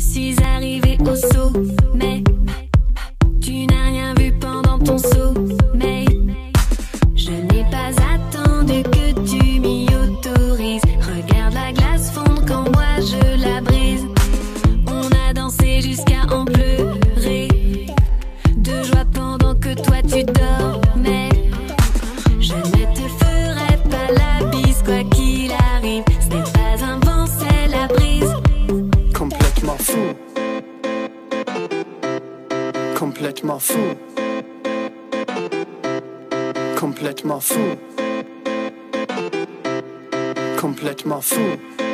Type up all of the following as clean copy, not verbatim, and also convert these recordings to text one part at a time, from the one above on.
suis arrivée au sommet. Tu n'as rien vu pendant ton sommeil. Je n'ai pas attendu que tu m'y autorises. Regarde la glace fondre quand moi je la brise. On a dansé jusqu'à en pleurer de joie pendant que toi tu dormais. Je ne te ferai pas la bise quoi qu'il arrive. Ce n'est pas un vent, c'est la brise. Complètement fou. Complètement fou. Complètement fou. Complètement fou.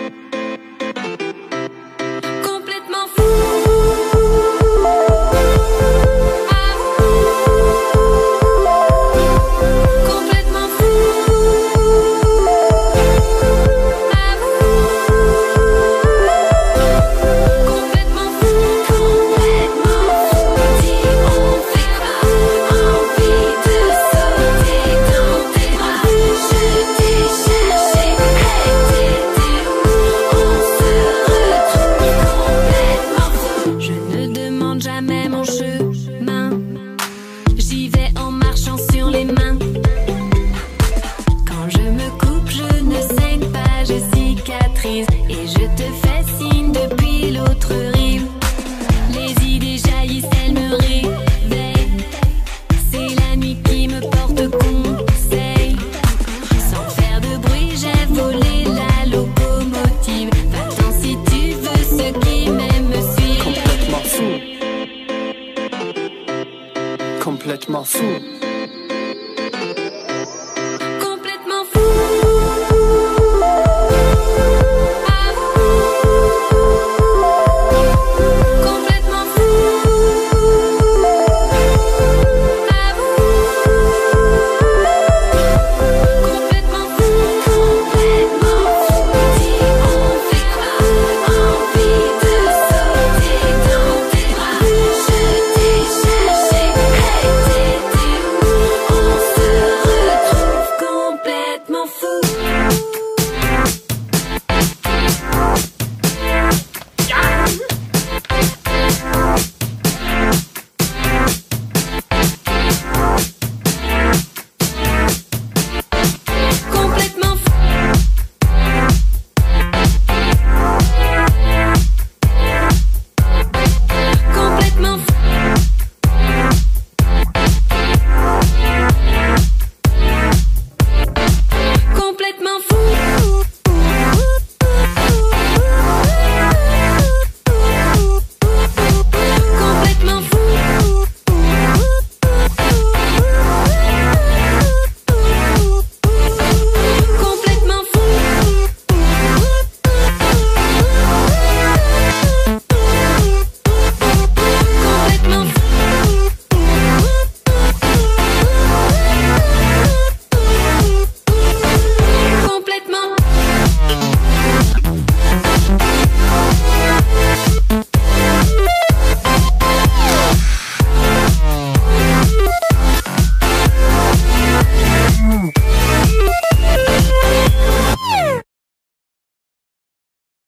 Complètement fou. Complètement fou. Complètement fou. Complètement fou. Dis on fait quoi? Envie de sauter dans tes bras. Je t'ai cherché, hey t'étais où? On se retrouve complètement fou. Je ne demande jamais mon chemin. J'y vais en marchant sur les mains. Quand je me coupe, je ne saigne pas, je cicatrise. Et je te fais signe depuis l'autre rive. Les idées jaillissent, elles me réveillent. C'est la nuit qui me porte conseil. Sans faire de bruit, j'ai volé la locomotive. Va-t'en si tu veux, ceux qui m'aiment me suivent. Complètement fou. Complètement fou. Complètement fou. Complètement fou. Complètement fou. Complètement fou. Dis on fait quoi? Envie de sauter dans tes bras. Je t'ai cherché, hey t'étais où? On se retrouve complètement fou. Complètement fou. Complètement fou. Complètement fou.